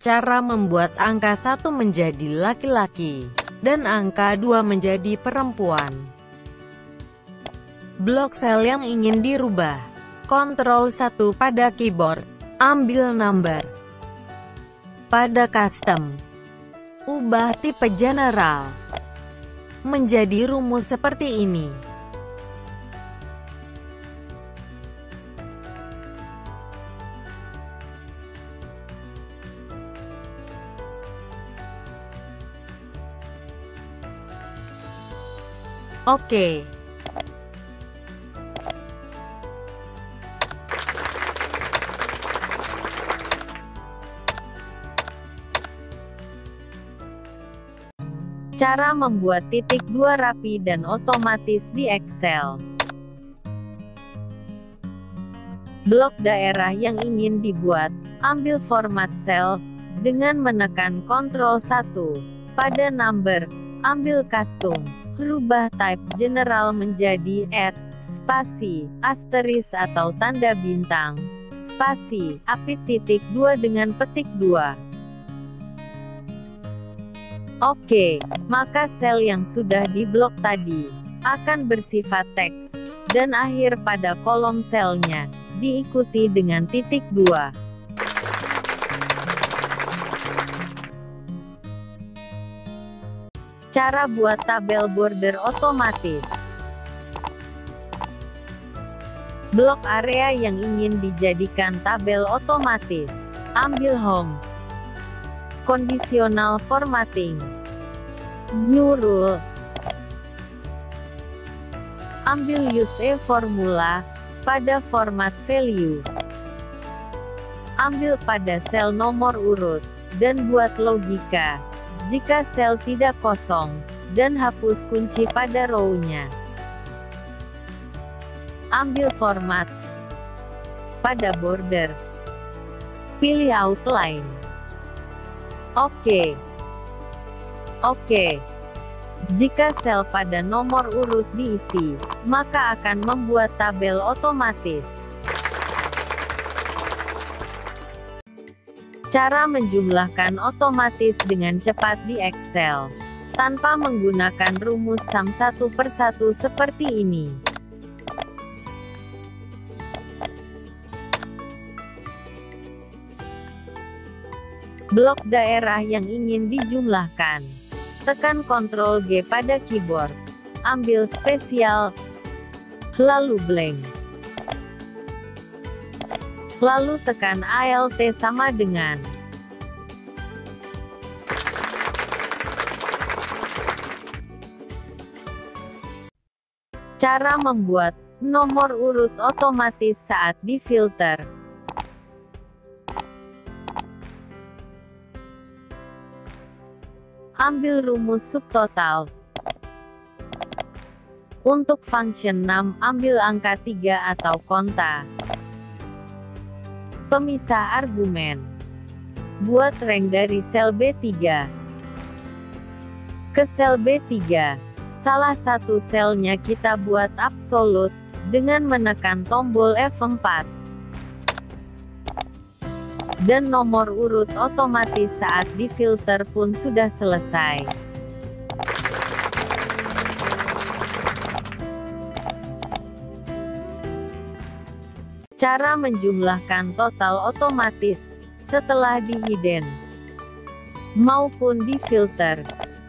Cara membuat angka 1 menjadi laki-laki dan angka 2 menjadi perempuan. Blok sel yang ingin dirubah. Ctrl 1 pada keyboard. Ambil number. Pada custom, ubah tipe general menjadi rumus seperti ini. Oke. Cara membuat titik 2 rapi dan otomatis di Excel. Blok daerah yang ingin dibuat, ambil format sel, dengan menekan Ctrl 1. Pada number, ambil custom, rubah type general menjadi add, spasi, asteris atau tanda bintang, spasi, apit titik 2 dengan petik 2. Oke, maka sel yang sudah diblok tadi akan bersifat teks, dan akhir pada kolom selnya, diikuti dengan titik 2. Cara buat tabel border otomatis. Blok area yang ingin dijadikan tabel otomatis, ambil home. Conditional formatting. New rule. Ambil use a formula pada format value. Ambil pada sel nomor urut dan buat logika jika sel tidak kosong, dan hapus kunci pada row-nya. Ambil format pada border. Pilih outline. Oke. Jika sel pada nomor urut diisi, maka akan membuat tabel otomatis. Cara menjumlahkan otomatis dengan cepat di Excel, tanpa menggunakan rumus sum 1 per 1 seperti ini. Blok daerah yang ingin dijumlahkan. Tekan Ctrl G pada keyboard. Ambil spesial, lalu blank. Lalu tekan Alt sama dengan. Cara membuat nomor urut otomatis saat difilter. Ambil rumus subtotal. Untuk function 6, ambil angka 3 atau konta. Pemisah argumen. Buat rank dari sel B3 ke sel B3. Salah satu selnya kita buat absolut, dengan menekan tombol F4. Dan nomor urut otomatis saat difilter pun sudah selesai. Cara menjumlahkan total otomatis setelah di hidden maupun difilter.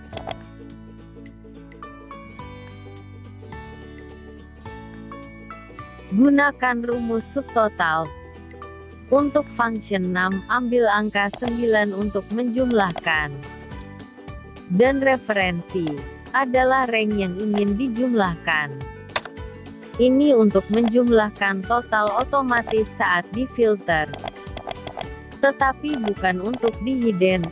Gunakan rumus subtotal. Untuk function 6, ambil angka 9 untuk menjumlahkan. Dan referensi adalah rank yang ingin dijumlahkan. Ini untuk menjumlahkan total otomatis saat difilter. Tetapi bukan untuk di hidden.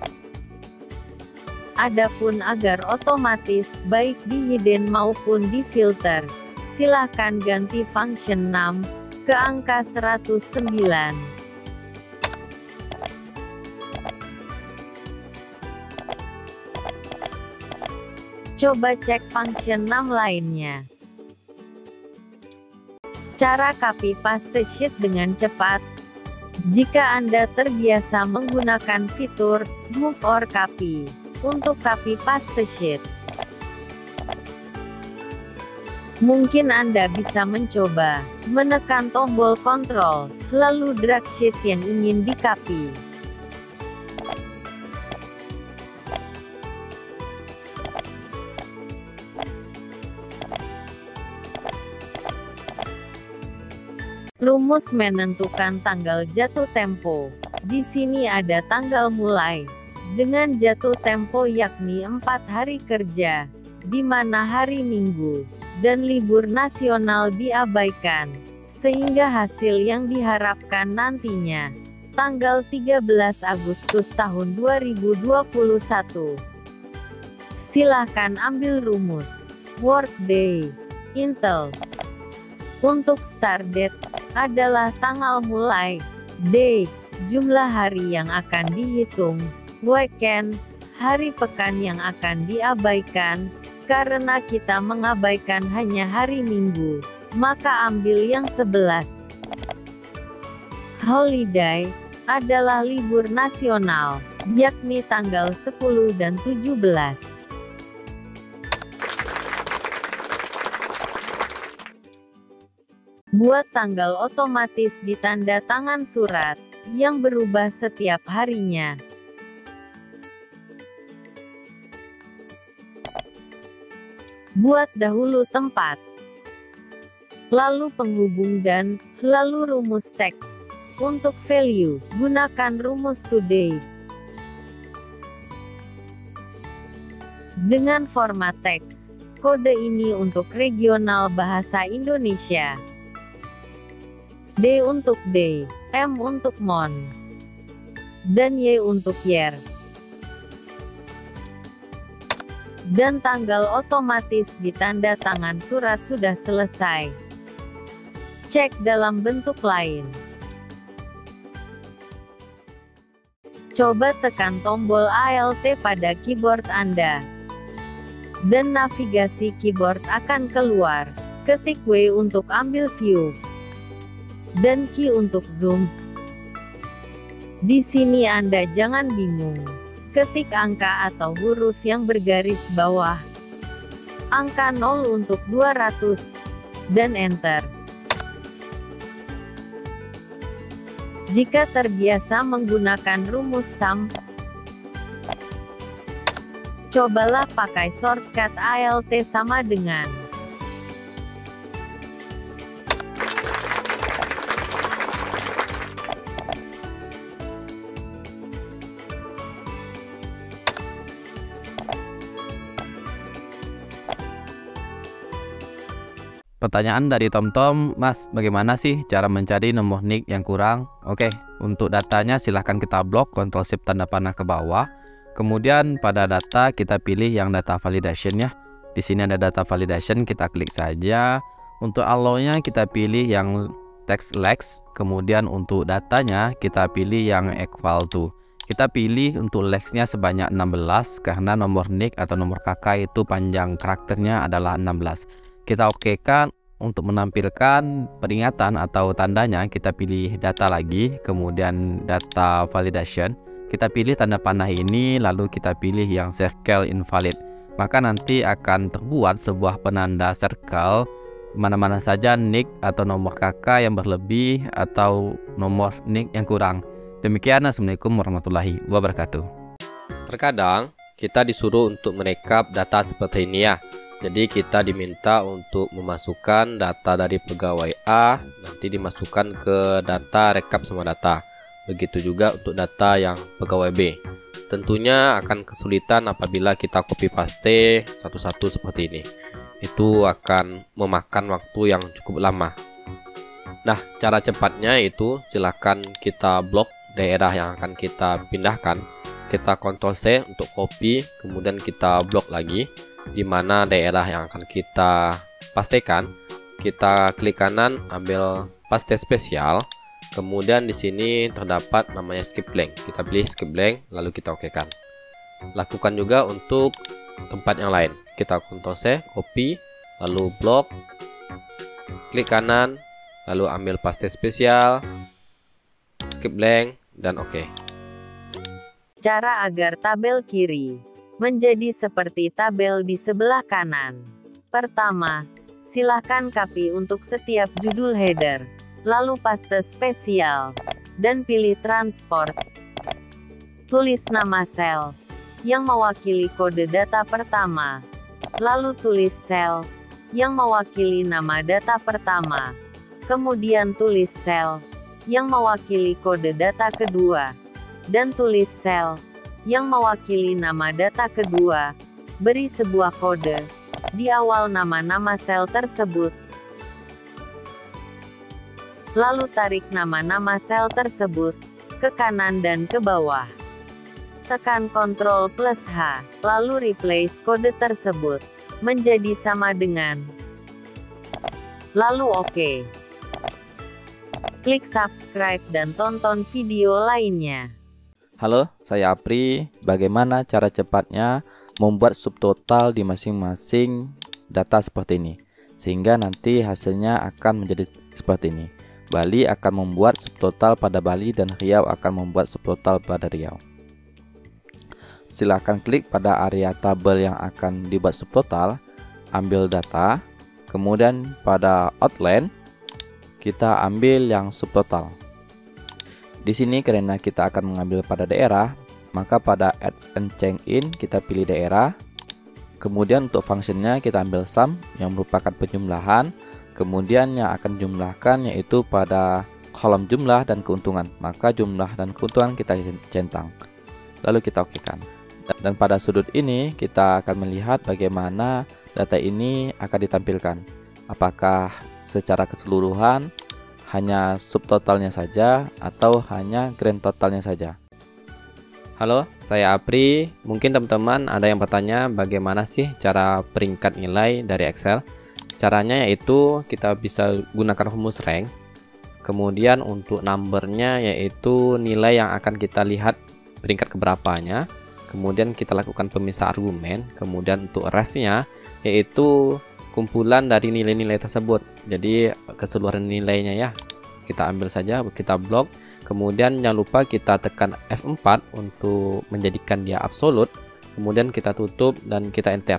Adapun agar otomatis, baik di hidden maupun di filter, silakan ganti function 6 ke angka 109. Coba cek function 6 lainnya. Cara copy paste sheet dengan cepat. Jika Anda terbiasa menggunakan fitur Move or Copy untuk copy paste sheet, mungkin Anda bisa mencoba menekan tombol kontrol, lalu drag sheet yang ingin di-copy. Rumus menentukan tanggal jatuh tempo. Di sini ada tanggal mulai dengan jatuh tempo yakni 4 hari kerja, di mana hari Minggu dan libur nasional diabaikan, sehingga hasil yang diharapkan nantinya tanggal 13 Agustus tahun 2021. Silahkan ambil rumus Workday Intel. Untuk start date adalah tanggal mulai, day, jumlah hari yang akan dihitung, weekend, hari pekan yang akan diabaikan. Karena kita mengabaikan hanya hari Minggu, maka ambil yang 11. Holiday adalah libur nasional, yakni tanggal 10 dan 17. Buat tanggal otomatis di tanda tangan surat, yang berubah setiap harinya. Buat dahulu tempat, lalu penghubung dan, lalu rumus teks. Untuk value, gunakan rumus today. Dengan format teks, kode ini untuk regional bahasa Indonesia. D untuk day, M untuk month, dan Y untuk year. Dan tanggal otomatis di tanda tangan surat sudah selesai. Cek dalam bentuk lain. Coba tekan tombol Alt pada keyboard Anda. Dan navigasi keyboard akan keluar. Ketik W untuk ambil view. Dan Q untuk zoom. Di sini Anda jangan bingung. Ketik angka atau huruf yang bergaris bawah. Angka 0 untuk 200. Dan enter. Jika terbiasa menggunakan rumus sum, cobalah pakai shortcut Alt sama dengan Pertanyaan dari TomTom, Mas, bagaimana sih cara mencari nomor NIK yang kurang? Oke, untuk datanya silahkan kita blok, Ctrl Shift tanda panah ke bawah. Kemudian pada data kita pilih yang data validation ya. Di sini ada data validation, kita klik saja. Untuk allow-nya kita pilih yang text lex. Kemudian untuk datanya kita pilih yang equal to. Kita pilih untuk lex-nya sebanyak 16 karena nomor NIK atau nomor KK itu panjang karakternya adalah 16. Kita okekan. Untuk menampilkan peringatan atau tandanya kita pilih data lagi, kemudian data validation. Kita pilih tanda panah ini, lalu kita pilih yang circle invalid. Maka nanti akan terbuat sebuah penanda circle mana-mana saja NIK atau nomor KK yang berlebih atau nomor NIK yang kurang. Demikian, assalamualaikum warahmatullahi wabarakatuh. Terkadang kita disuruh untuk merekap data seperti ini ya. Jadi kita diminta untuk memasukkan data dari pegawai A, nanti dimasukkan ke data rekap semua data. Begitu juga untuk data yang pegawai B. Tentunya akan kesulitan apabila kita copy paste satu-satu seperti ini. Itu akan memakan waktu yang cukup lama. Nah, cara cepatnya itu silakan kita blok daerah yang akan kita pindahkan. Kita Ctrl C untuk copy, kemudian kita blok lagi. Di mana daerah yang akan kita pastekan, kita klik kanan ambil paste spesial, kemudian di sini terdapat namanya skip blank, kita pilih skip blank lalu kita okekan. Lakukan juga untuk tempat yang lain, kita Ctrl C, copy, lalu blok, klik kanan, lalu ambil paste spesial, skip blank, dan oke. Cara agar tabel kiri menjadi seperti tabel di sebelah kanan. Pertama, silakan copy untuk setiap judul header, lalu paste spesial, dan pilih transport. Tulis nama sel yang mewakili kode data pertama, lalu tulis sel yang mewakili nama data pertama, kemudian tulis sel yang mewakili kode data kedua, dan tulis sel yang mewakili nama data kedua. Beri sebuah kode di awal nama-nama sel tersebut, lalu tarik nama-nama sel tersebut ke kanan dan ke bawah. Tekan Ctrl+H, lalu replace kode tersebut menjadi sama dengan, lalu oke. Klik subscribe dan tonton video lainnya. Halo, saya Apri. Bagaimana cara cepatnya membuat subtotal di masing-masing data seperti ini, sehingga nanti hasilnya akan menjadi seperti ini. Bali akan membuat subtotal pada Bali dan Riau akan membuat subtotal pada Riau. Silahkan klik pada area tabel yang akan dibuat subtotal, ambil data, kemudian pada outline kita ambil yang subtotal. Di sini karena kita akan mengambil pada daerah, maka pada adds and change in kita pilih daerah. Kemudian untuk fungsinya kita ambil sum yang merupakan penjumlahan, kemudian yang akan jumlahkan yaitu pada kolom jumlah dan keuntungan, maka jumlah dan keuntungan kita centang, lalu kita okekan. Dan pada sudut ini kita akan melihat bagaimana data ini akan ditampilkan, apakah secara keseluruhan hanya subtotalnya saja atau hanya grand totalnya saja. Halo, saya Apri. Mungkin teman-teman ada yang bertanya bagaimana sih cara peringkat nilai dari Excel. Caranya yaitu kita bisa gunakan rumus rank. Kemudian untuk numbernya yaitu nilai yang akan kita lihat peringkat keberapanya. Kemudian kita lakukan pemisah argumen. Kemudian untuk ref-nya yaitu kumpulan dari nilai-nilai tersebut. Jadi keseluruhan nilainya ya. Kita ambil saja, kita blok. Kemudian jangan lupa kita tekan F4 untuk menjadikan dia absolut. Kemudian kita tutup dan kita enter.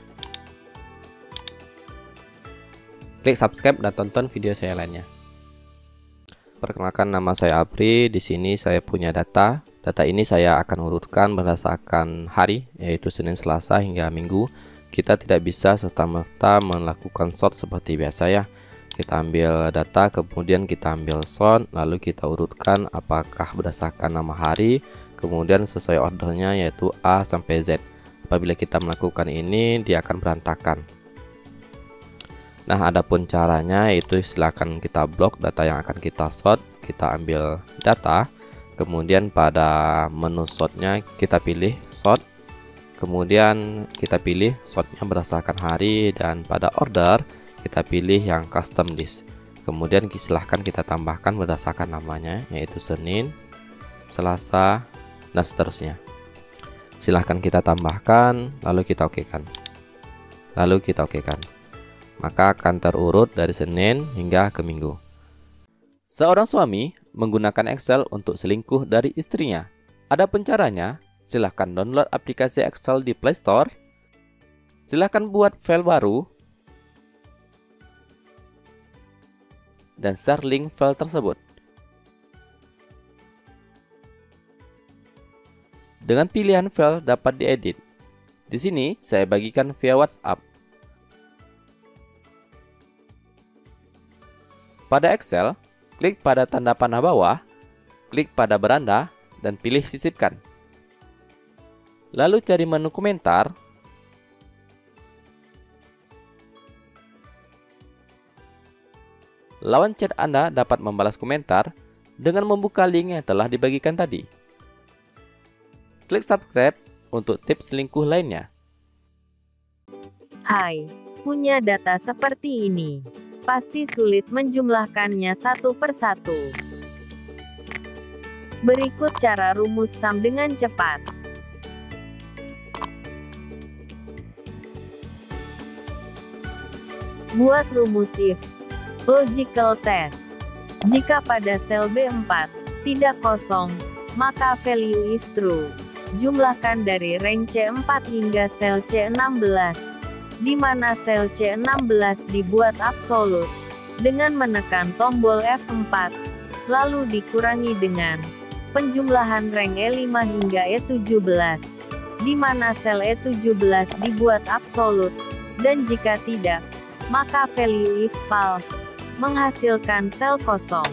Klik subscribe dan tonton video saya lainnya. Perkenalkan, nama saya Apri. Di sini saya punya data. Data ini saya akan urutkan berdasarkan hari, yaitu Senin, Selasa hingga Minggu. Kita tidak bisa serta-merta melakukan sort seperti biasa ya. Kita ambil data, kemudian kita ambil sort, lalu kita urutkan apakah berdasarkan nama hari, kemudian sesuai ordernya yaitu A sampai Z. Apabila kita melakukan ini, dia akan berantakan. Nah, adapun caranya yaitu silakan kita blok data yang akan kita sort. Kita ambil data, kemudian pada menu sortnya kita pilih sort, kemudian kita pilih sortnya berdasarkan hari, dan pada order kita pilih yang custom list. Kemudian silahkan kita tambahkan berdasarkan namanya yaitu Senin, Selasa, dan seterusnya. Silahkan kita tambahkan, lalu kita okekan, lalu kita okekan. Maka akan terurut dari Senin hingga ke Minggu. Seorang suami menggunakan Excel untuk selingkuh dari istrinya. Adapun caranya, silahkan download aplikasi Excel di Play Store. Silahkan buat file baru dan share link file tersebut. Dengan pilihan file dapat diedit. Di sini saya bagikan via WhatsApp. Pada Excel, klik pada tanda panah bawah, klik pada beranda, dan pilih sisipkan. Lalu cari menu komentar. Lawan chat Anda dapat membalas komentar dengan membuka link yang telah dibagikan tadi. Klik subscribe untuk tips selingkuh lainnya. Hai, punya data seperti ini. Pasti sulit menjumlahkannya satu persatu. Berikut cara rumus sum dengan cepat. Buat rumus if. Logical test. Jika pada sel B4, tidak kosong, maka value if true. Jumlahkan dari rank C4 hingga sel C16, di mana sel C16 dibuat absolut, dengan menekan tombol F4, lalu dikurangi dengan penjumlahan rank E5 hingga E17, di mana sel E17 dibuat absolut, dan jika tidak, maka value if false, menghasilkan sel kosong.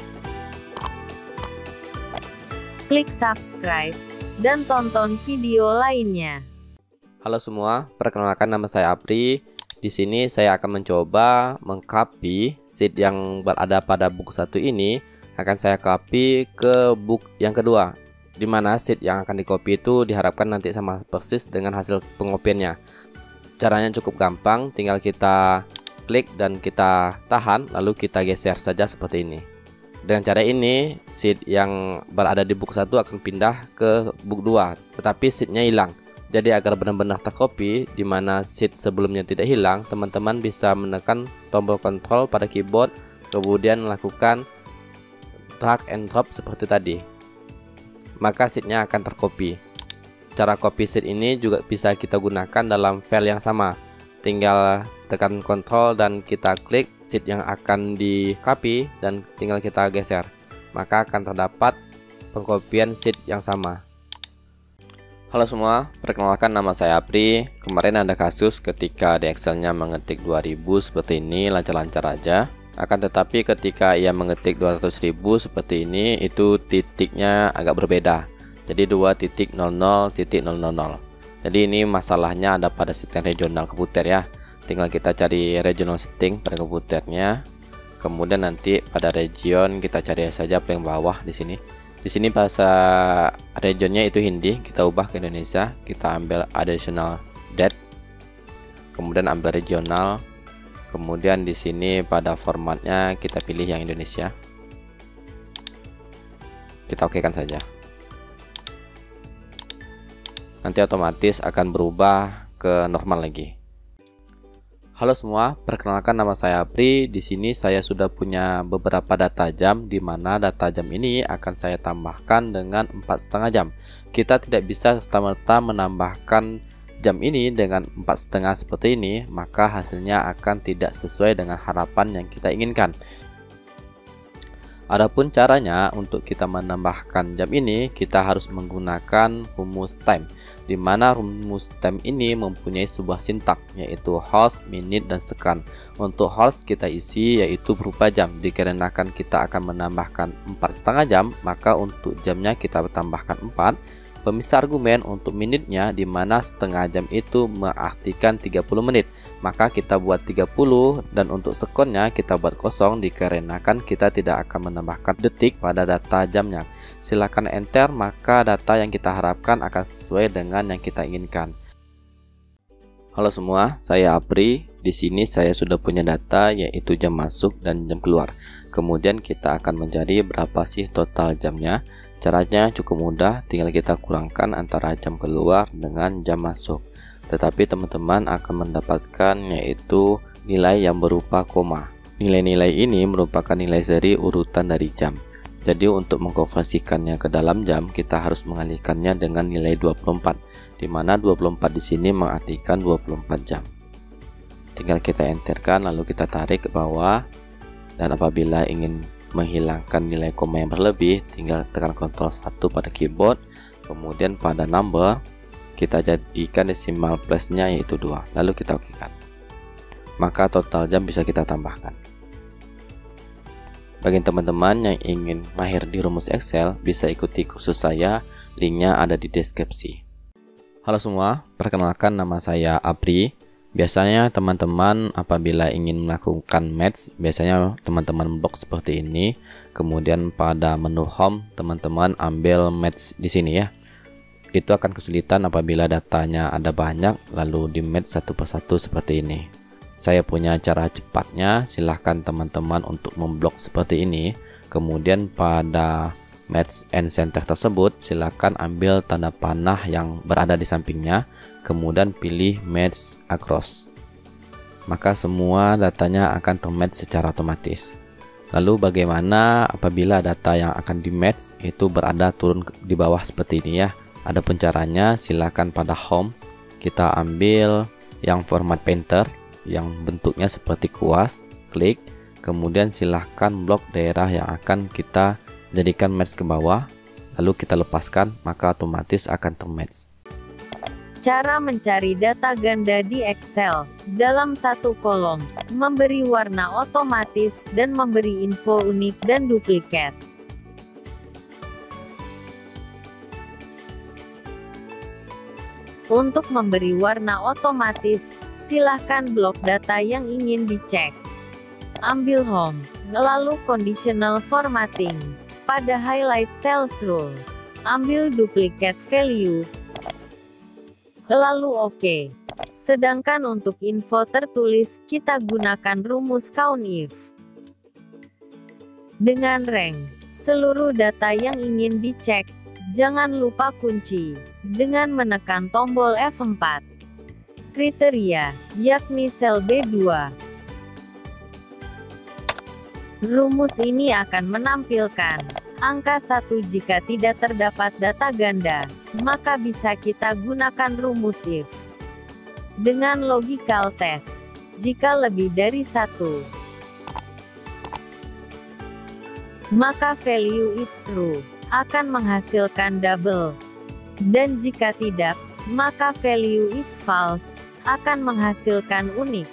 Klik subscribe, dan tonton video lainnya. Halo semua, perkenalkan nama saya Apri. Di sini saya akan mencoba mengcopy sheet yang berada pada buku 1 ini akan saya copy ke book yang kedua, di mana sheet yang akan di-copy itu diharapkan nanti sama persis dengan hasil pengopiannya. Caranya cukup gampang, tinggal kita klik dan kita tahan, lalu kita geser saja seperti ini. Dengan cara ini, sheet yang berada di book 1 akan pindah ke book 2, tetapi sheetnya hilang. Jadi agar benar-benar tercopy, di mana sheet sebelumnya tidak hilang, teman-teman bisa menekan tombol kontrol pada keyboard, kemudian melakukan drag and drop seperti tadi. Maka sheetnya akan tercopy. Cara copy sheet ini juga bisa kita gunakan dalam file yang sama. Tinggal tekan kontrol dan kita klik sheet yang akan di copy dan tinggal kita geser, maka akan terdapat pengkopian sheet yang sama. Halo semua, perkenalkan nama saya Apri. Kemarin ada kasus ketika di Excelnya mengetik 2000 seperti ini lancar-lancar aja. Akan tetapi ketika ia mengetik 200.000 seperti ini, itu titiknya agak berbeda. Jadi 2.00.000. Jadi ini masalahnya ada pada setting regional komputer ya. Tinggal kita cari regional setting pada komputernya. Kemudian nanti pada region kita cari saja paling bawah di sini. Di sini bahasa regionnya itu Hindi, kita ubah ke Indonesia. Kita ambil additional date. Kemudian ambil regional. Kemudian di sini pada formatnya kita pilih yang Indonesia. Kita okekan saja. Nanti otomatis akan berubah ke normal lagi. Halo semua, perkenalkan nama saya Apri. Di sini saya sudah punya beberapa data jam, di mana data jam ini akan saya tambahkan dengan 4,5 jam. Kita tidak bisa serta-merta menambahkan jam ini dengan 4,5 seperti ini, maka hasilnya akan tidak sesuai dengan harapan yang kita inginkan. Adapun caranya untuk kita menambahkan jam ini, kita harus menggunakan rumus time, di mana rumus time ini mempunyai sebuah sintak, yaitu hours, minute, dan second. Untuk hours kita isi yaitu berupa jam. Dikarenakan kita akan menambahkan 4,5 jam, maka untuk jamnya kita tambahkan 4. Pemisah argumen untuk menitnya, di mana setengah jam itu mengartikan 30 menit, maka kita buat 30, dan untuk sekonnya kita buat kosong dikarenakan kita tidak akan menambahkan detik pada data jamnya. Silakan enter, maka data yang kita harapkan akan sesuai dengan yang kita inginkan. Halo semua, saya Apri. Di sini saya sudah punya data yaitu jam masuk dan jam keluar. Kemudian kita akan mencari berapa sih total jamnya. Caranya cukup mudah, tinggal kita kurangkan antara jam keluar dengan jam masuk. Tetapi teman-teman akan mendapatkan yaitu nilai yang berupa koma. Nilai-nilai ini merupakan nilai seri urutan dari jam. Jadi untuk mengkonversikannya ke dalam jam, kita harus mengalihkannya dengan nilai 24, di mana 24 di sini mengartikan 24 jam. Tinggal kita enterkan, lalu kita tarik ke bawah, dan apabila ingin menghilangkan nilai koma yang berlebih, tinggal tekan Ctrl 1 pada keyboard, kemudian pada number kita jadikan decimal place-nya yaitu 2, lalu kita okekan. Maka total jam bisa kita tambahkan. Bagi teman-teman yang ingin mahir di rumus Excel, bisa ikuti kursus saya, linknya ada di deskripsi. Halo semua, perkenalkan nama saya Apri. Biasanya teman-teman apabila ingin melakukan match, biasanya teman-teman blok seperti ini. Kemudian pada menu home, teman-teman ambil match di sini ya. Itu akan kesulitan apabila datanya ada banyak, lalu di match satu persatu seperti ini. Saya punya cara cepatnya, silahkan teman-teman untuk memblok seperti ini. Kemudian pada match and center tersebut, silahkan ambil tanda panah yang berada di sampingnya. Kemudian pilih match across, maka semua datanya akan termatch secara otomatis. Lalu bagaimana apabila data yang akan di match itu berada turun di bawah seperti ini ya. Adapun caranya, silakan pada home kita ambil yang format painter yang bentuknya seperti kuas, klik, kemudian silahkan blok daerah yang akan kita jadikan match ke bawah, lalu kita lepaskan, maka otomatis akan termatch. Cara mencari data ganda di Excel dalam satu kolom, memberi warna otomatis, dan memberi info unik dan duplikat. Untuk memberi warna otomatis, silahkan blok data yang ingin dicek. Ambil home, lalu conditional formatting. Pada highlight cells rule, ambil duplicate value, lalu OK. Sedangkan untuk info tertulis, kita gunakan rumus COUNTIF. Dengan rank, seluruh data yang ingin dicek, jangan lupa kunci dengan menekan tombol F4. Kriteria, yakni sel B2. Rumus ini akan menampilkan angka 1 jika tidak terdapat data ganda, maka bisa kita gunakan rumus if. Dengan logical test, jika lebih dari 1, maka value if true akan menghasilkan double, dan jika tidak, maka value if false akan menghasilkan unik.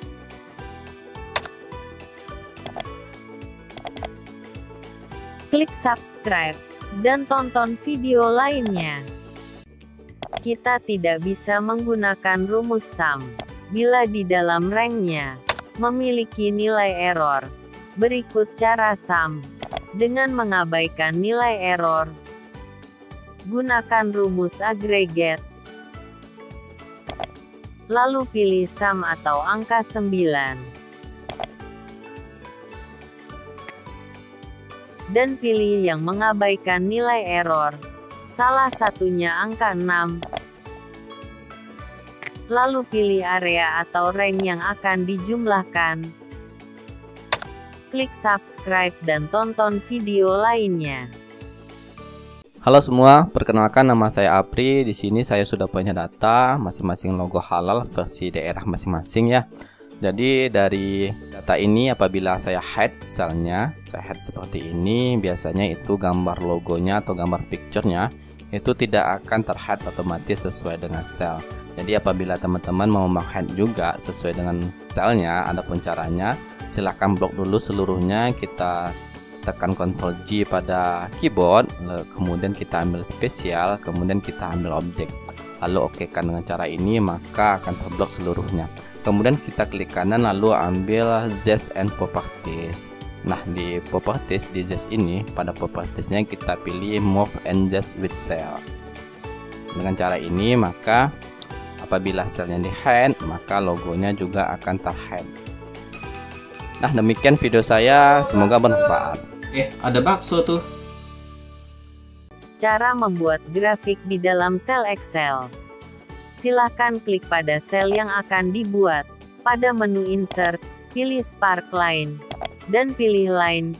Klik subscribe dan tonton video lainnya. Kita tidak bisa menggunakan rumus sum bila di dalam ranknya memiliki nilai error. Berikut cara sum dengan mengabaikan nilai error. Gunakan rumus agregat, lalu pilih sum atau angka 9. Dan pilih yang mengabaikan nilai error, salah satunya angka 6. Lalu pilih area atau rank yang akan dijumlahkan. Klik subscribe dan tonton video lainnya. Halo semua, perkenalkan nama saya Apri. Di sini saya sudah punya data masing-masing logo halal versi daerah masing-masing ya. Jadi dari data ini apabila saya hide selnya, saya hide seperti ini, biasanya itu gambar logonya atau gambar picture-nya itu tidak akan terhide otomatis sesuai dengan sel. Jadi apabila teman-teman mau menghide juga sesuai dengan selnya, adapun caranya silahkan blok dulu seluruhnya, kita tekan Ctrl G pada keyboard, kemudian kita ambil spesial, kemudian kita ambil objek, lalu oke kan dengan cara ini, maka akan terblok seluruhnya. Kemudian kita klik kanan lalu ambil Zest and Properties. Nah di Properties, di Zest ini, pada Propertiesnya kita pilih Move and Zest with Cell. Dengan cara ini maka apabila selnya di hide, maka logonya juga akan terhide. Nah demikian video saya, semoga bermanfaat. Ada bakso tuh. Cara membuat grafik di dalam sel Excel. Silahkan klik pada sel yang akan dibuat. Pada menu Insert, pilih Spark Line, dan pilih Line.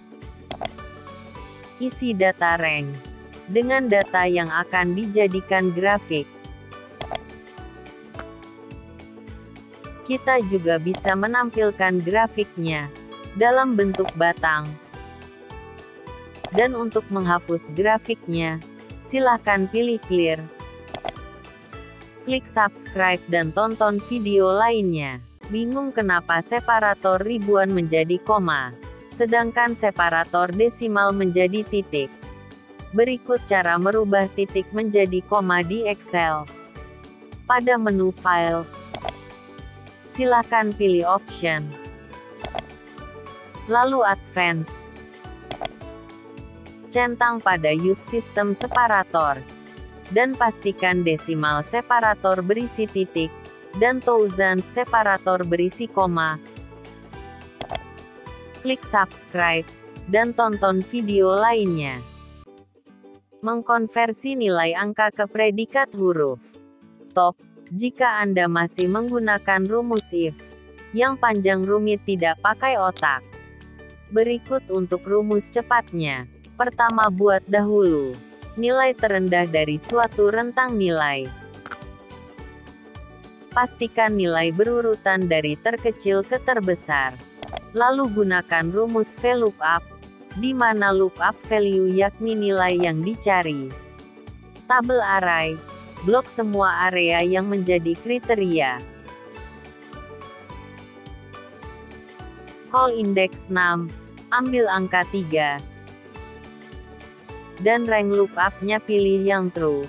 Isi data rank dengan data yang akan dijadikan grafik. Kita juga bisa menampilkan grafiknya dalam bentuk batang. Dan untuk menghapus grafiknya, silahkan pilih Clear. Klik subscribe dan tonton video lainnya. Bingung kenapa separator ribuan menjadi koma, sedangkan separator desimal menjadi titik? Berikut cara merubah titik menjadi koma di Excel. Pada menu File, silakan pilih Option, lalu Advance. Centang pada Use System Separators. Dan pastikan desimal separator berisi titik, dan thousand separator berisi koma. Klik subscribe, dan tonton video lainnya. Mengkonversi nilai angka ke predikat huruf. Stop, jika Anda masih menggunakan rumus if, yang panjang rumit tidak pakai otak. Berikut untuk rumus cepatnya. Pertama, buat dahulu nilai terendah dari suatu rentang nilai. Pastikan nilai berurutan dari terkecil ke terbesar. Lalu gunakan rumus VLOOKUP, di mana lookup value yakni nilai yang dicari. Tabel array, blok semua area yang menjadi kriteria. Call index 6, ambil angka 3. Dan rank lookup-nya pilih yang true.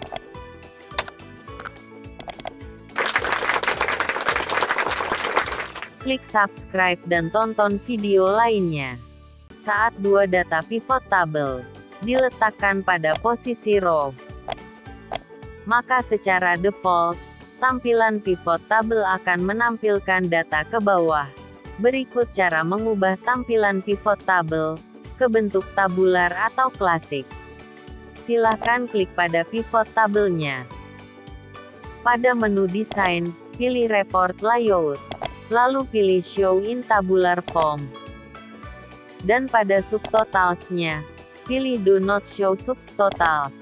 Klik subscribe dan tonton video lainnya. Saat dua data pivot tabel diletakkan pada posisi row, maka secara default, tampilan pivot tabel akan menampilkan data ke bawah. Berikut cara mengubah tampilan pivot tabel ke bentuk tabular atau klasik. Silakan klik pada pivot tabelnya. Pada menu desain, pilih report layout, lalu pilih show in tabular form. Dan pada subtotalsnya, pilih do not show subtotals.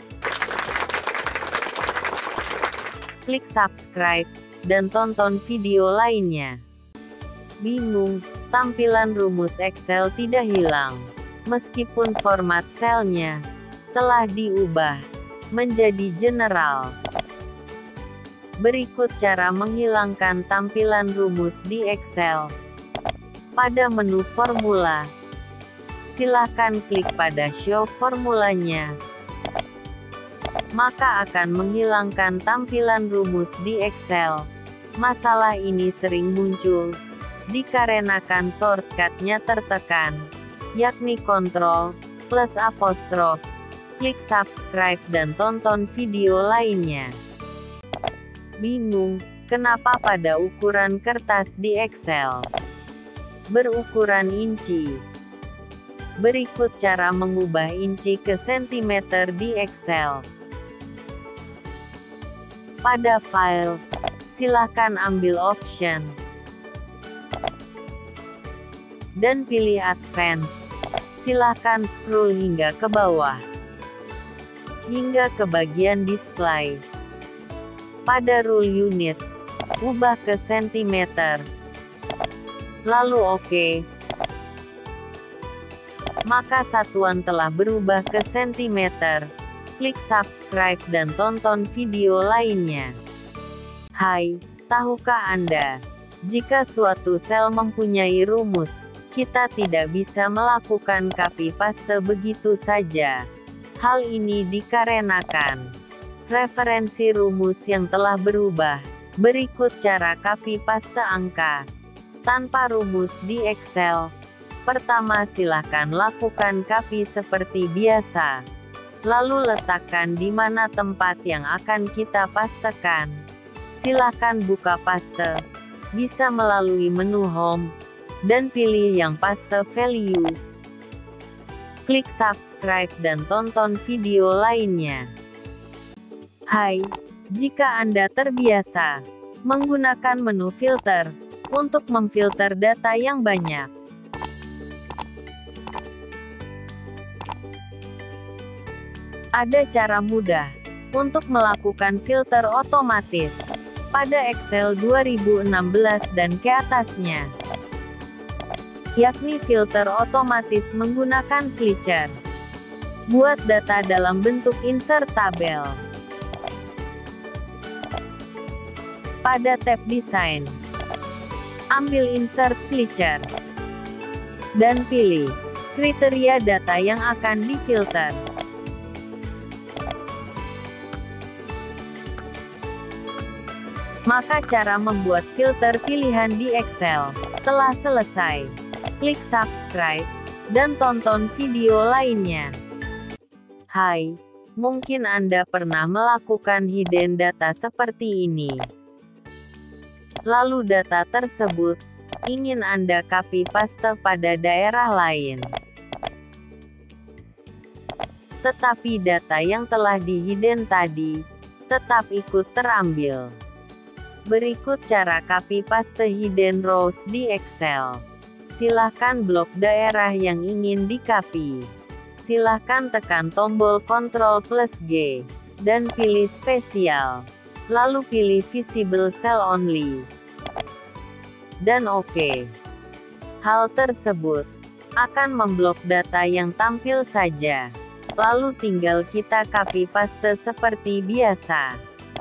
Klik subscribe, dan tonton video lainnya. Bingung? Tampilan rumus Excel tidak hilang. Meskipun format selnya telah diubah menjadi general. Berikut cara menghilangkan tampilan rumus di Excel. Pada menu formula, silakan klik pada show formulanya. Maka akan menghilangkan tampilan rumus di Excel. Masalah ini sering muncul dikarenakan shortcut-nya tertekan, yakni Ctrl plus apostrof. Klik subscribe dan tonton video lainnya. Bingung? Kenapa pada ukuran kertas di Excel berukuran inci? Berikut cara mengubah inci ke sentimeter di Excel. Pada file, silakan ambil option dan pilih Advance. Silakan scroll hingga ke bawah, hingga ke bagian display. Pada rule units, ubah ke sentimeter. Lalu OK. Maka satuan telah berubah ke sentimeter. Klik subscribe dan tonton video lainnya. Hai, tahukah Anda, jika suatu sel mempunyai rumus, kita tidak bisa melakukan copy paste begitu saja. Hal ini dikarenakan referensi rumus yang telah berubah. Berikut cara copy paste angka tanpa rumus di Excel. Pertama, silakan lakukan copy seperti biasa. Lalu letakkan di mana tempat yang akan kita pastekan. Silakan buka paste. Bisa melalui menu Home dan pilih yang paste value. Klik subscribe dan tonton video lainnya. Hai, jika Anda terbiasa menggunakan menu filter untuk memfilter data yang banyak, ada cara mudah untuk melakukan filter otomatis pada Excel 2016 dan ke atasnya, yakni filter otomatis menggunakan slicer. Buat data dalam bentuk insert tabel. Pada tab desain, ambil insert slicer dan pilih kriteria data yang akan difilter. Maka cara membuat filter pilihan di Excel telah selesai. Klik subscribe dan tonton video lainnya. Hai, mungkin Anda pernah melakukan hidden data seperti ini. Lalu data tersebut ingin Anda copy paste pada daerah lain. Tetapi data yang telah di hidden tadi tetap ikut terambil. Berikut cara copy paste hidden rows di Excel. Silahkan blok daerah yang ingin di-copy. Silahkan tekan tombol Ctrl plus G, dan pilih spesial. Lalu pilih Visible Cell Only. Dan OK. Hal tersebut akan memblok data yang tampil saja. Lalu tinggal kita copy paste seperti biasa.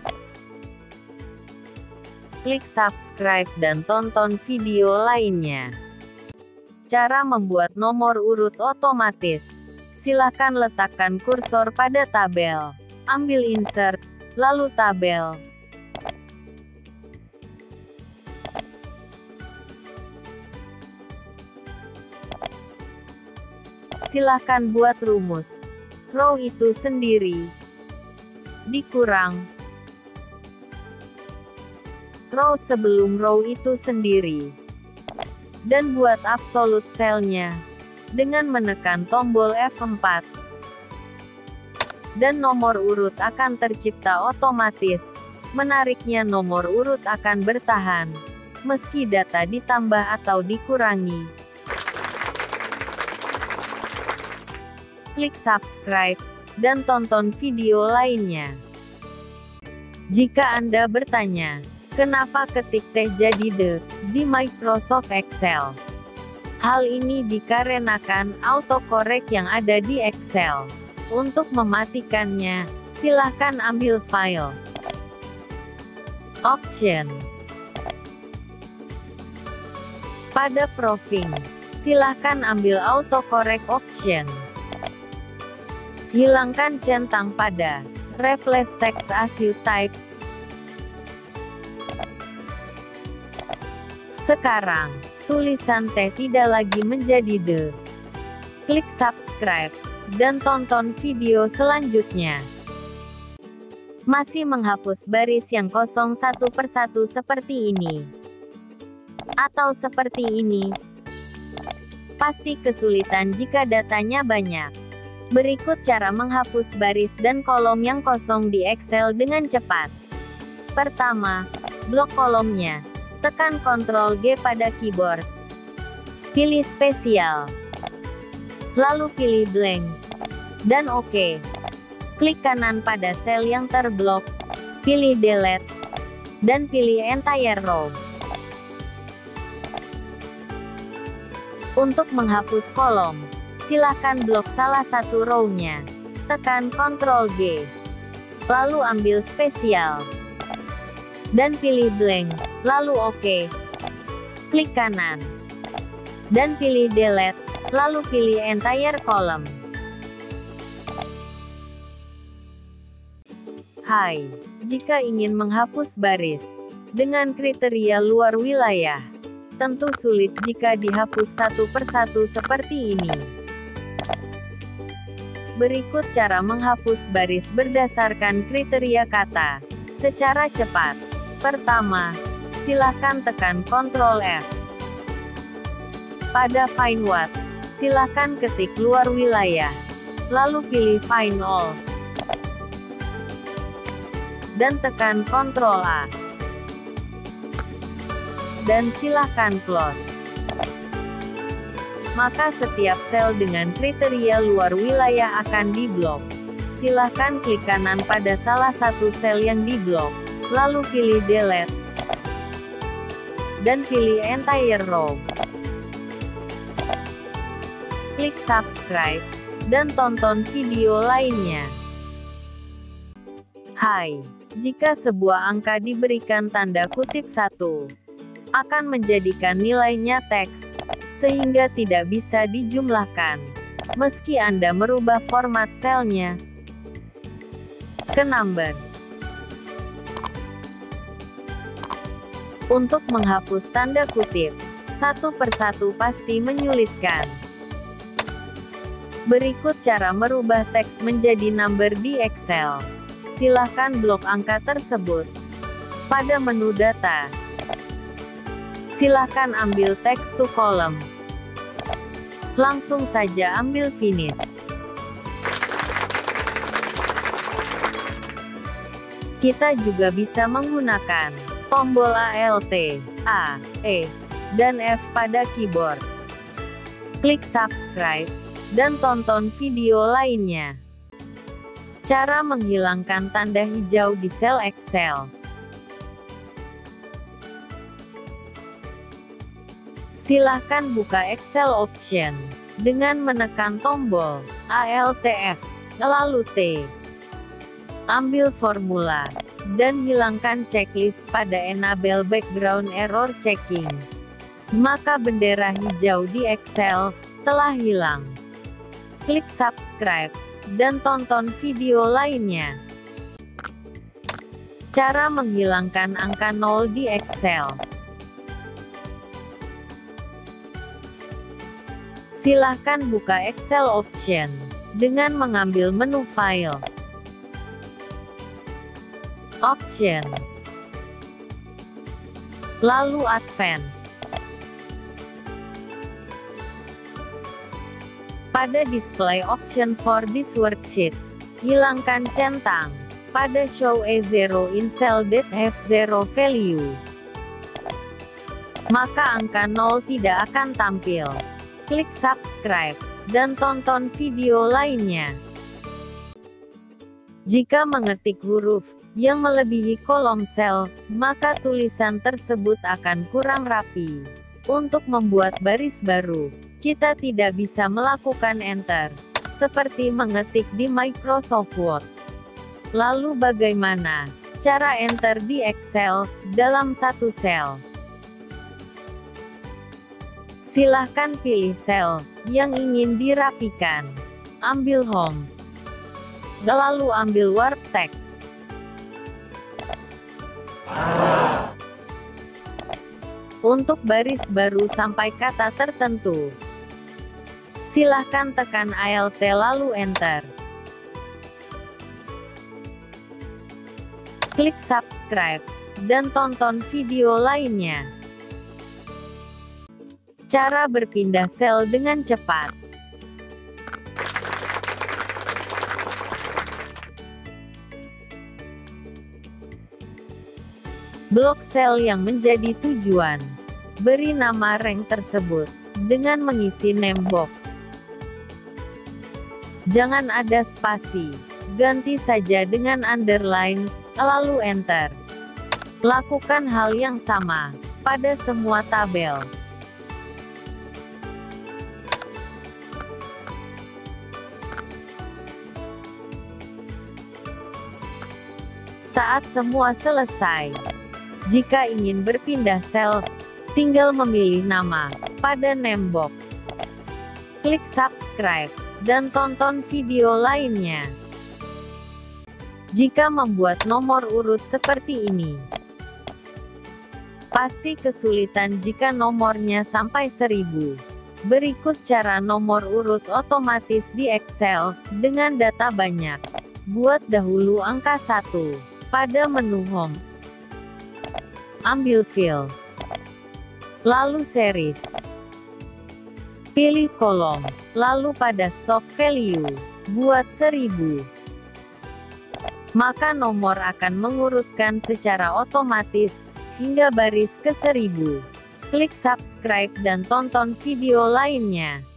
Klik subscribe dan tonton video lainnya. Cara membuat nomor urut otomatis. Silakan letakkan kursor pada tabel. Ambil insert, lalu tabel. Silakan buat rumus row itu sendiri dikurang row sebelum row itu sendiri, dan buat absolute cell-nya dengan menekan tombol F4, dan nomor urut akan tercipta otomatis. Menariknya nomor urut akan bertahan meski data ditambah atau dikurangi. Klik subscribe, dan tonton video lainnya. Jika Anda bertanya, kenapa ketik T jadi D di Microsoft Excel? Hal ini dikarenakan autocorrect yang ada di Excel. Untuk mematikannya, silakan ambil file. Option. Pada Proofing, silakan ambil autocorrect option. Hilangkan centang pada Replace text as you type. Sekarang, tulisan T tidak lagi menjadi D. Klik subscribe, dan tonton video selanjutnya. Masih menghapus baris yang kosong satu persatu seperti ini? Atau seperti ini? Pasti kesulitan jika datanya banyak. Berikut cara menghapus baris dan kolom yang kosong di Excel dengan cepat. Pertama, blok kolomnya. Tekan Ctrl G pada keyboard. Pilih spesial. Lalu pilih blank. Dan OK. Klik kanan pada sel yang terblok. Pilih delete. Dan pilih entire row. Untuk menghapus kolom, silakan blok salah satu row-nya. Tekan Ctrl G. Lalu ambil spesial. Dan pilih blank. Lalu OK. Klik kanan. Dan pilih delete. Lalu pilih entire column. Hai, jika ingin menghapus baris dengan kriteria luar wilayah, tentu sulit jika dihapus satu persatu seperti ini. Berikut cara menghapus baris berdasarkan kriteria kata secara cepat. Pertama, silakan tekan Ctrl F. Pada Find What, silakan ketik luar wilayah, lalu pilih Find All, dan tekan Ctrl A. Dan silakan close. Maka setiap sel dengan kriteria luar wilayah akan diblok. Silakan klik kanan pada salah satu sel yang diblok, lalu pilih delete, dan pilih entire row. Klik subscribe, dan tonton video lainnya. Hai, jika sebuah angka diberikan tanda kutip 1, akan menjadikan nilainya teks, sehingga tidak bisa dijumlahkan, meski Anda merubah format selnya ke number. Untuk menghapus tanda kutip satu persatu pasti menyulitkan. Berikut cara merubah teks menjadi number di Excel. Silahkan blok angka tersebut pada menu data. Silakan ambil text to column. Langsung saja ambil finish. Kita juga bisa menggunakan tombol Alt, A, E, dan F pada keyboard. Klik subscribe, dan tonton video lainnya. Cara menghilangkan tanda hijau di sel Excel. Silahkan buka Excel Option dengan menekan tombol ALTF, lalu T. Ambil formula, dan hilangkan checklist pada Enable Background Error Checking. Maka bendera hijau di Excel telah hilang. Klik subscribe, dan tonton video lainnya. Cara menghilangkan angka 0 di Excel. Silahkan buka Excel Option dengan mengambil menu File, Option, lalu Advance. Pada Display Option for this worksheet, hilangkan centang. Pada Show a zero in cell that have zero value, maka angka 0 tidak akan tampil. Klik subscribe, dan tonton video lainnya. Jika mengetik huruf yang melebihi kolom sel, maka tulisan tersebut akan kurang rapi. Untuk membuat baris baru, kita tidak bisa melakukan enter, seperti mengetik di Microsoft Word. Lalu bagaimana cara enter di Excel dalam satu sel? Silahkan pilih sel yang ingin dirapikan. Ambil Home, lalu ambil Warp Text. Untuk baris baru sampai kata tertentu, silahkan tekan Alt lalu Enter. Klik subscribe, dan tonton video lainnya. Cara berpindah sel dengan cepat. Blok sel yang menjadi tujuan. Beri nama rank tersebut dengan mengisi name box. Jangan ada spasi. Ganti saja dengan underline, lalu enter. Lakukan hal yang sama pada semua tabel. Saat semua selesai, jika ingin berpindah sel, tinggal memilih nama pada name box. Klik subscribe, dan tonton video lainnya. Jika membuat nomor urut seperti ini, pasti kesulitan jika nomornya sampai 1000. Berikut cara nomor urut otomatis di Excel dengan data banyak. Buat dahulu angka 1. Pada menu Home, ambil Fill, lalu Series. Pilih kolom, lalu pada Stock Value, buat 1000. Maka nomor akan mengurutkan secara otomatis hingga baris ke 1000. Klik subscribe dan tonton video lainnya.